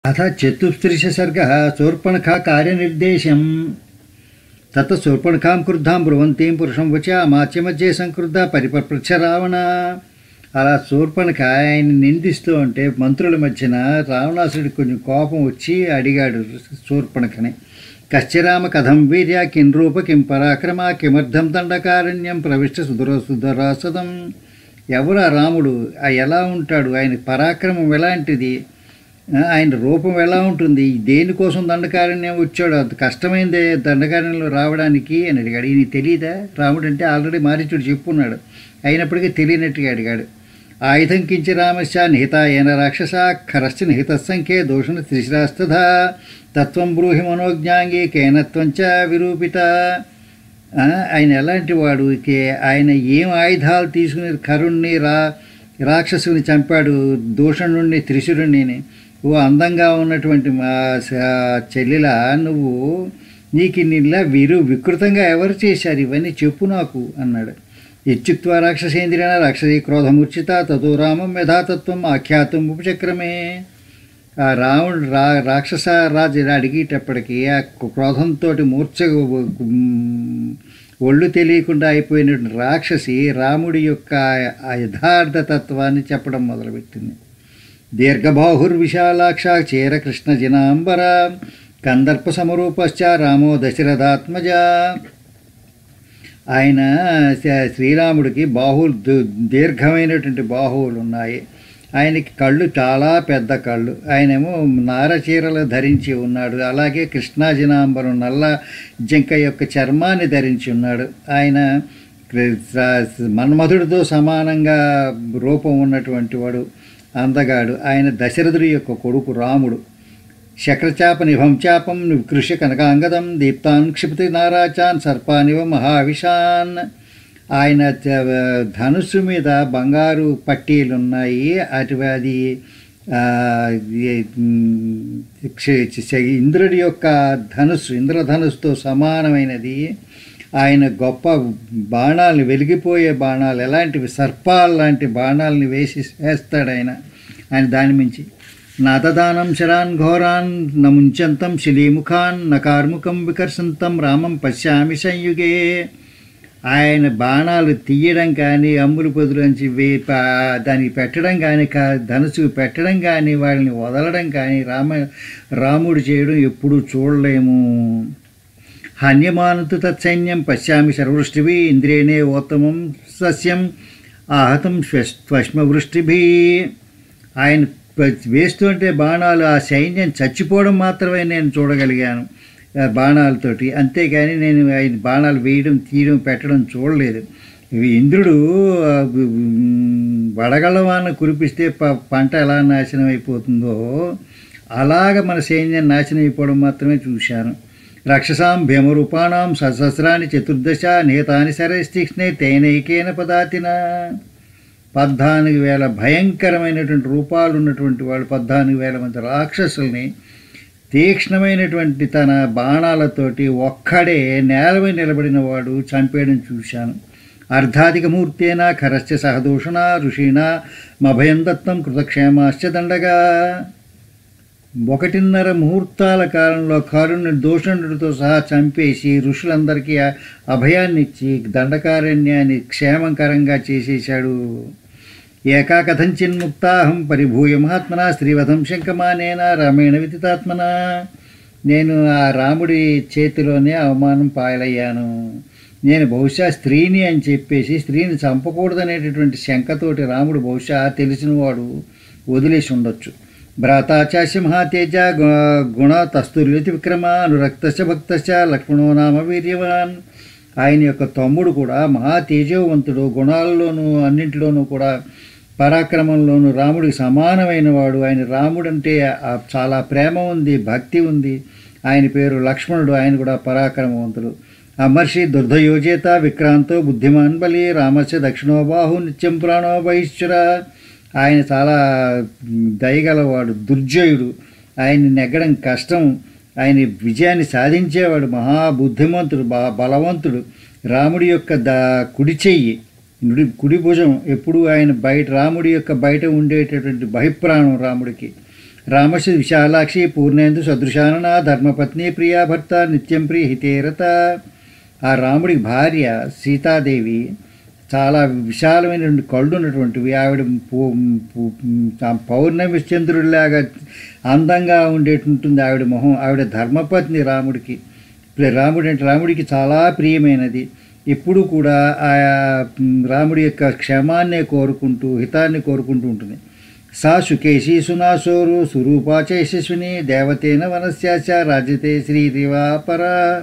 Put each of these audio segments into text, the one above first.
अथ चतुस्त्रिश सर्गः शूर्पणखा कार्यनिर्देशं ततः शूर्पणखां क्रुद्धां ब्रुवन्तीं पुरुषं वचा माच्य మధ్య సంక్రుద్ధ పరిపృచ్ఛ రావణ. అలా శూర్పణఖ ఆయన నిందిస్తూ ఉంటే మంత్రుల మధ్యన రావణాసుడికి కొంచెం కోపం వచ్చి అడిగాడు శూర్పణఖని. కశ్చిరామ కథం వీర్య కిం రూప కిం పరాక్రమ కిమర్థం దండకారణ్యం ప్రవిష్ట సుధరాసదం. ఎవరా రాముడు, ఎలా ఉంటాడు, ఆయన పరాక్రమం ఎలాంటిది, ఆయన రూపం ఎలా ఉంటుంది, దేనికోసం దండకారణ్యం వచ్చాడు, అంత కష్టమైందే దండకారణ్యంలో రావడానికి అని అడిగాడు. ఈయన తెలియదా రాముడు అంటే? ఆల్రెడీ మారీచుడు చెప్పున్నాడు, అయినప్పటికీ తెలియనట్టుగా అడిగాడు. ఆయుధం కించి రామస్య నిహితాయన రాక్షస ఖరశ్చ నిహిత సంఖ్యే దోషణ త్రిశిరాస్తథా తత్వం బ్రూహి మనోజ్ఞాంగి కేనత్వంచ విరూపిత. ఆయన ఎలాంటి వాడు, ఆయన ఏం ఆయుధాలు తీసుకుని కరుణ్ణి రాక్షసుని చంపాడు, దూషణుణ్ణి త్రిశురుణ్ణి. ఓ అందంగా ఉన్నటువంటి మా చెల్లెలా, నీకు నిల్లా వికృతంగా ఎవరు చేశారు ఇవన్నీ చెప్పు నాకు అన్నాడు. ఇత్యుక్త్వా రాక్షసేంద్రియ రాక్షసీ క్రోధమూర్ఛిత తతో రామం యథాతత్వం ఆఖ్యాతం ఉపచక్రమే. ఆ రావణుడు రాక్షస రాజు అడిగేటప్పటికీ ఆ క్రోధంతో మూర్ఛ ఒళ్ళు తెలియకుండా అయిపోయినటువంటి రాక్షసి రాముడి యొక్క యథార్థతత్వాన్ని చెప్పడం మొదలుపెట్టింది. దీర్ఘబాహుర్విశాలాక్ష చేర కృష్ణ జినాంబర కందర్ప సమరూపశ్చ రామో దశరథాత్మజ. ఆయన శ్రీరాముడికి దీర్ఘమైనటువంటి బాహువులు ఉన్నాయి. ఆయనకి కళ్ళు చాలా పెద్ద కళ్ళు. ఆయనేమో నారచీరలు ధరించి ఉన్నాడు. అలాగే కృష్ణాజినాంబరం నల్ల జింక యొక్క చర్మాన్ని ధరించి ఉన్నాడు. ఆయన మన్మధుడితో సమానంగా రూపం ఉన్నటువంటి వాడు, అందగాడు. ఆయన దశరథుడి యొక్క కొడుకు రాముడు. శక్రచాప నిభం చాపం వికృష్య కనకాంగదం దీప్తాన్ క్షిపతి నారాచాన్ సర్పానివ మహావిషాన్. ఆయన ధనుస్సు మీద బంగారు పట్టీలున్నాయి. అది ఇంద్రుడి యొక్క ధనుస్సు, ఇంద్రధనుస్సుతో సమానమైనది. ఆయన గొప్ప బాణాలను, వెలిగిపోయే బాణాలు, ఎలాంటివి సర్పాలు లాంటి బాణాలని వేస్తాడు ఆయన దాని మించి. నాతదానం శరాన్ ఘోరాన్ నముంచంతం శిలీముఖాన్ నకార్ముఖం వికర్షంతం రామం పశ్యామి సంయుగే. ఆయన బాణాలు తీయడం కానీ, అమ్ములు పొదులోంచి దానికి పెట్టడం కానీ, ధనుసుకు పెట్టడం కానీ, వాళ్ళని వదలడం కానీ రాముడు చేయడం ఎప్పుడూ చూడలేము. హన్యమానుతు తత్సైన్యం పశ్యామి సర్వృష్టిభి ఇంద్రియేణే ఓత్తమం సస్యం ఆహతం శ్వశ్మవృష్టిభి. ఆయన వేస్తుంటే బాణాలు, ఆ సైన్యం చచ్చిపోవడం మాత్రమే నేను చూడగలిగాను బాణాలతోటి, అంతేగాని నేను ఆయన బాణాలు వేయడం, తీయడం, పెట్టడం చూడలేదు. ఇంద్రుడు వడగళ్ళవాన కురిపిస్తే పంట ఎలా నాశనం అయిపోతుందో అలాగ మన సైన్యం నాశనం అయిపోవడం మాత్రమే చూశాను. రాక్షసాం భీమరూపాణం సహస్రాన్ని చతుర్దశ నిహతాని శరైస్తీక్ష్ణే తేనైకేన పదాతిన. 14,000 భయంకరమైనటువంటి రూపాలు ఉన్నటువంటి వాళ్ళు, 14,000 మంది రాక్షసుల్ని తీక్ష్ణమైనటువంటి తన బాణాలతోటి ఒక్కడే నేలపై నిలబడిన వాడు చంపేయడం చూశాను. అర్ధాధిక మూర్తేన ఖరశ్చ సహదూషణ ఋషీణ మభయం దత్తం కృతక్షేమాశ్చ దండగా. 1.5 ముహూర్తాల కాలంలో కారుణ్ణి దూషణుడితో సహా చంపేసి ఋషులందరికీ అభయాన్నిచ్చి దండకారణ్యాన్ని క్షేమకరంగా చేసేశాడు. ఏకాకథంచిన్ముక్తాహం పరిభూయ మహాత్మన స్త్రీవధం శంకమానేన రామేణ విదితాత్మన. నేను ఆ రాముడి చేతిలోనే అవమానం పాలయ్యాను. నేను బహుశా స్త్రీని అని చెప్పేసి స్త్రీని చంపకూడదనేటటువంటి శంకతోటి రాముడు బహుశా తెలిసినవాడు వదిలేసి ఉండొచ్చు. భ్రాతాచాస్య మహాతేజ గుణ తస్తుర్యతి విక్రమ అనురక్తశ్చ భక్తశ్చ లక్ష్మణో నామ వీర్యవాన్. ఆయన యొక్క తమ్ముడు కూడా మహా తేజవంతుడు, గుణాల్లోనూ అన్నింటిలోనూ కూడా పరాక్రమంలోనూ రాముడికి సమానమైన వాడు. ఆయన రాముడు అంటే చాలా ప్రేమ ఉంది, భక్తి ఉంది. ఆయన పేరు లక్ష్మణుడు, ఆయన కూడా పరాక్రమవంతుడు. అమర్షి దుర్ధయోజేత విక్రాంతో బుద్ధిమాన్ బలి రామస్య దక్షిణోబాహు నిత్యం ప్రాణో బహిష్చుర. ఆయన చాలా దయగలవాడు, దుర్జయుడు. ఆయన్ని నెగ్గడం కష్టం. ఆయన విజయాన్ని సాధించేవాడు, మహాబుద్ధిమంతుడు, బలవంతుడు. రాముడి యొక్క కుడి చెయ్యి, కుడి భుజం ఎప్పుడు ఆయన రాముడి యొక్క బయట ఉండేటటువంటి బహిప్రాణం రాముడికి. రామస్య విశాలాక్షి పూర్ణేందు సదృశానన ధర్మపత్ని ప్రియా భర్త నిత్యం ప్రియ హితేరత. ఆ రాముడి భార్య సీతాదేవి చాలా విశాలమైనటువంటి కళ్ళు ఉన్నటువంటివి. ఆవిడ పౌర్ణమి చంద్రుడిలాగా అందంగా ఉండేటుంటుంది ఆవిడ మొహం. ఆవిడ ధర్మపత్ని రాముడికి. రాముడికి చాలా ప్రియమైనది. ఎప్పుడు కూడా ఆ రాముడి యొక్క క్షేమాన్నే కోరుకుంటూ హితాన్ని కోరుకుంటూ ఉంటుంది. సా సుకేశీ సునాసోరు సురూపా చ యశస్విని దేవతేన వనస్యాచ రాజ్యతే శ్రీరివాపర.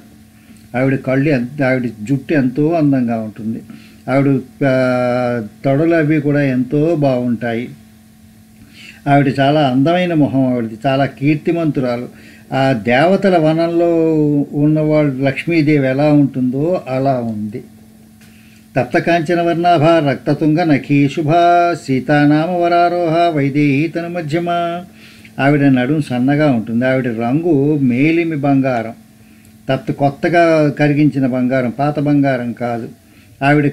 ఆవిడ జుట్టు ఎంతో అందంగా ఉంటుంది. ఆవిడ తొడలు అవి కూడా ఎంతో బాగుంటాయి. ఆవిడ చాలా అందమైన మొహం. ఆవిడది చాలా కీర్తిమంతురాలు. ఆ దేవతల వనంలో ఉన్నవాళ్ళు లక్ష్మీదేవి ఎలా ఉంటుందో అలా ఉంది. తప్తకాంచన వర్ణాభ రక్తతుంగ నఖీ శుభ సీతానామ వరారోహ వైదేహీ తను మధ్యమ. ఆవిడ నడుము సన్నగా ఉంటుంది. ఆవిడ రంగు మేలిమి బంగారం, కొత్తగా కరిగించిన బంగారం, పాత బంగారం కాదు. ఆవిడ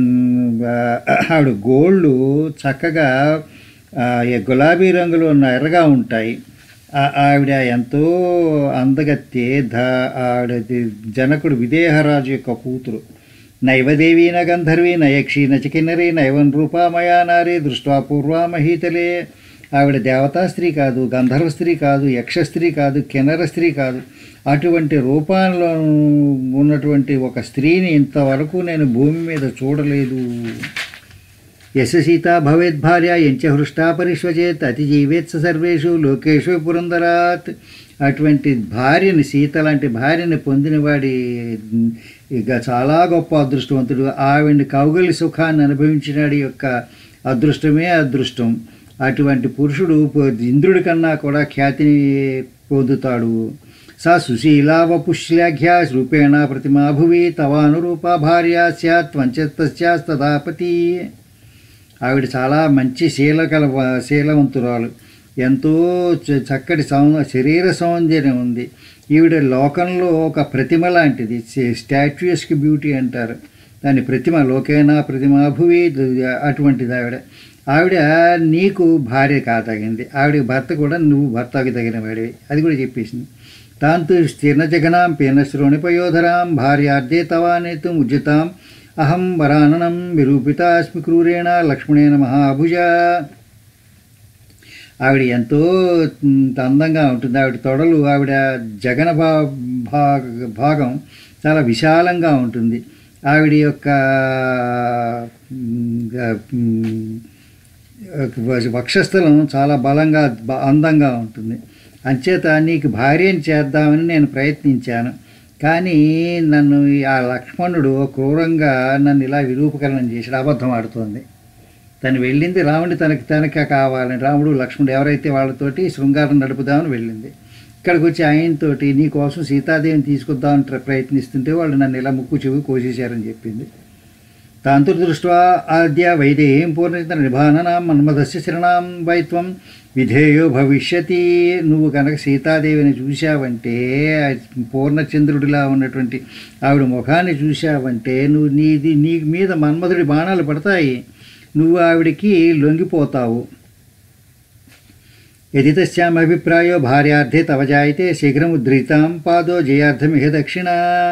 గోళ్ళు చక్కగా గులాబీ రంగులో ఉన్న ఎర్రగా ఉంటాయి. ఆవిడ ఎంతో అందగత్తే. ఆవిడ జనకుడు విదేహరాజు యొక్క కూతురు. నైవదేవీ న గంధర్వీ నయక్షీ నచికిన్నరీ నైవన్ రూపామయా నారీ దృష్ట్వా పూర్వా మహీతలే. ఆవిడ దేవతా స్త్రీ కాదు, గంధర్వ స్త్రీ కాదు, యక్ష స్త్రీ కాదు, కిన్నర స్త్రీ కాదు. అటువంటి రూపంలో ఉన్నటువంటి ఒక స్త్రీని ఇంతవరకు నేను భూమి మీద చూడలేదు. యశ సీతా భవేద్ భార్య ఎంచ హృష్టా పరిష్వచేత్ అతిజీవేత్ సర్వేషు లోకేషు పురందరాత్. అటువంటి భార్యని, సీత లాంటి భార్యని పొందినవాడి ఇక చాలా గొప్ప అదృష్టవంతుడు. ఆవిడ్ని కౌగలి సుఖాన్ని అనుభవించినాడి యొక్క అదృష్టమే అదృష్టం. అటువంటి పురుషుడు ఇంద్రుడి కన్నా కూడా ఖ్యాతిని పొందుతాడు. సా సుశీలా వపుశ్లాఘ్య రూపేణ ప్రతిమా భువి తవానురూపా భార్య స్యాత్ వంచతస్యాస్తదాపతి. ఆవిడ చాలా మంచి శీలవంతురాలు. ఎంతో చక్కటి శరీర సౌందర్యం ఉంది. ఈవిడ లోకంలో ఒక ప్రతిమ లాంటిది. స్టాచ్యూస్కి బ్యూటీ అంటారు దాని. ప్రతిమ లోకేనా ప్రతిమా భువి అటువంటిది ఆవిడ నీకు భార్య కాతగింది. ఆవిడకి భర్త కూడా నువ్వు భర్తకి తగిన వాడివి. అది కూడా చెప్పేసింది. తాంతు స్థిర్ణ జగనాం పీన శ్రోణిపయోధరాం భార్యార్థే తవానేతు ఉజ్జితాం అహం వరాననం విరూపితాస్మి క్రూరేణ లక్ష్మణేన మహాభుజ. ఆవిడ ఎంతో అందంగా ఉంటుంది. ఆవిడ తొడలు, ఆవిడ జగన భాగం చాలా విశాలంగా ఉంటుంది. ఆవిడ యొక్క వక్షస్థలం చాలా బలంగా అందంగా ఉంటుంది. అంచేత నీకు భార్యను చేద్దామని నేను ప్రయత్నించాను. కానీ నన్ను ఆ లక్ష్మణుడు క్రూరంగా నన్ను ఇలా విరూపకరణం చేశాడు. అబద్ధం ఆడుతోంది. తను వెళ్ళింది రాముడి తనక కావాలని. రాముడు లక్ష్మణుడు ఎవరైతే వాళ్ళతోటి శృంగారం నడుపుదామని వెళ్ళింది. ఇక్కడికి వచ్చి ఆయనతోటి నీ కోసం సీతాదేవిని తీసుకొద్దామని ప్రయత్నిస్తుంటే వాళ్ళు నన్ను ఇలా ముక్కు చెవి కోసేశారని చెప్పింది. తాంతుర్దృష్ట్వా ఆద్య వైదేహీం పూర్ణచిత్ర నిభాననాం మన్మథస్య శరణాం వైత్వం విధేయో భవిష్యతి. నువ్వు కనుక సీతాదేవిని చూశావంటే, పూర్ణచంద్రుడిలా ఉన్నటువంటి ఆవిడ ముఖాన్ని చూశావంటే నీ మీద మన్మథుడి బాణాలు పడతాయి. నువ్వు ఆవిడికి లొంగిపోతావు. యది తస్యామభిప్రాయో భార్యార్థే తవ జాయితే శీఘ్రముద్రితాం పాదో జయార్థమిహ దక్షిణ.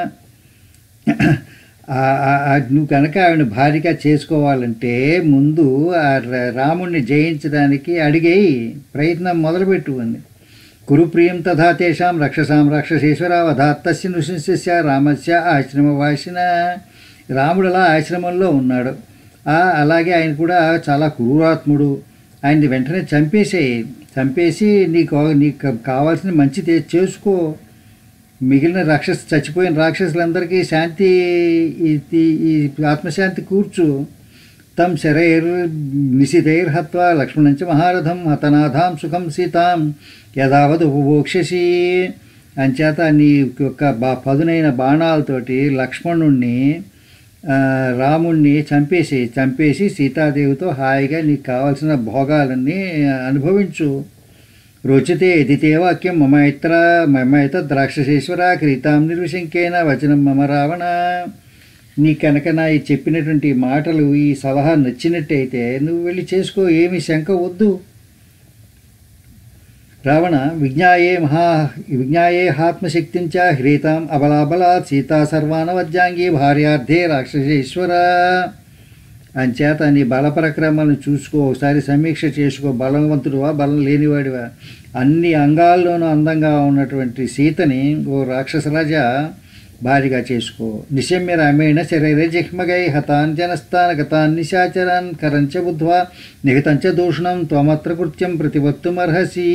నువ్వు కనుక ఆవిడ భార్యగా చేసుకోవాలంటే ముందు ఆ రాముణ్ణి జయించడానికి అడిగేయి, ప్రయత్నం మొదలుపెట్టు అంది. కురు ప్రియం తథా తేషాం రక్షసాం రాక్షసేశ్వర వధాత్తస్య నృసింహస్య రామస్య ఆశ్రమవాసిన. రాముడు అలా ఆశ్రమంలో ఉన్నాడు. అలాగే ఆయన కూడా చాలా క్రూరాత్ముడు. ఆయన్ని వెంటనే చంపేసి నీకు కావాల్సిన మంచి చేసుకో. మిగిలిన చచ్చిపోయిన రాక్షసులందరికీ శాంతి, ఈ ఆత్మశాంతి కూర్చు. తం శరైర్ నిశితైర్హత్వా లక్ష్మణంచ మహారథం హతనాథాం సుఖం సీతాం యథావత్ ఉపభోక్షసి. అంచేత నీ యొక్క పదునైన బాణాలతోటి లక్ష్మణుణ్ణి రాముణ్ణి చంపేసి సీతాదేవితో హాయిగా నీకు కావాల్సిన భోగాలన్నీ అనుభవించు. రోచతే ఎదితే వాక్యం మమైత ద్రాక్షసేశ్వర క్రీతాం నిర్విశంకేన వచనం మమ రావణ. నీ కనుక నా చెప్పినటువంటి మాటలు, ఈ సలహా నచ్చినట్టయితే నువ్వు వెళ్ళి చేసుకో, ఏమి శంక వద్దు. రావణ విజ్ఞాయేహాత్మశక్తిం చ హ్రీతాం అబలాబలాత్ సీతా సర్వానవజ్జాంగి భార్యార్థే రాక్షసేశ్వర. అంచేత నీ బలపరక్రమాలను చూసుకో, ఒకసారి సమీక్ష చేసుకో. బలవంతుడువా బలం లేనివాడివా? అన్ని అంగాల్లోనూ అందంగా ఉన్నటువంటి సీతని ఓ రాక్షసరాజా భారీగా చేసుకో. నిశమ్య రామేణ శరీరే జిహ్మగై హతాన్ జనస్థాన్ గతాన్ నిశాచరాన్ కరంచ బుద్ధ్వా నిహితంచ దూషణం త్వమత్ర కృత్యం ప్రతివత్తుమర్హసి.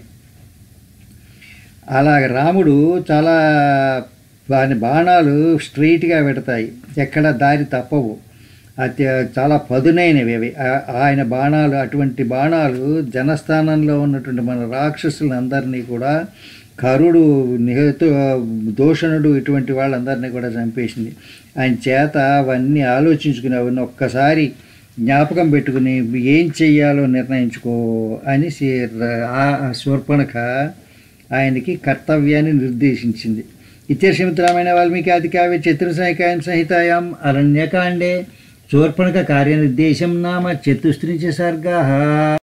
అలాగ రాముడు చాలా వాని బాణాలు స్ట్రైట్గా పెడతాయి, ఎక్కడ దారి తప్పవు, చాలా పదునైనవి అవి ఆయన బాణాలు. అటువంటి బాణాలు జనస్థానంలో ఉన్నటువంటి మన రాక్షసులందరినీ కూడా, కరుడు, దూషణుడు, ఇటువంటి వాళ్ళందరినీ కూడా చంపేసింది. ఆయన చేత అవన్నీ ఆలోచించుకుని అవన్నీ ఒక్కసారి జ్ఞాపకం పెట్టుకుని ఏం చెయ్యాలో నిర్ణయించుకో అని శూర్పణఖ ఆయనకి కర్తవ్యాన్ని నిర్దేశించింది. ఇత్యర్షమిత్ రామాయణ వాల్మీకి ఆదికావ్య చతుర్సహికాయం సంహితాయాం అరణ్యకాండే శూర్పణఖ కార్యనిర్దేశం నామ 34 సర్గः.